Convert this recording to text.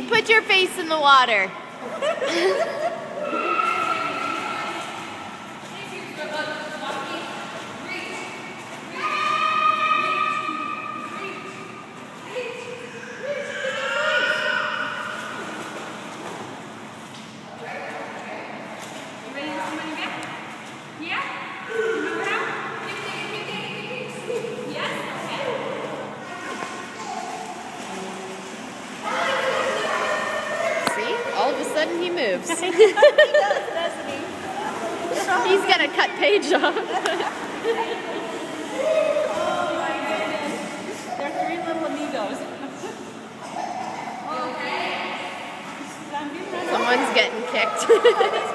Jade, put your face in the water. All of a sudden he moves. He does, doesn't he? He's gonna cut Paige off. Oh my goodness. They're three little amigos. Someone's getting kicked.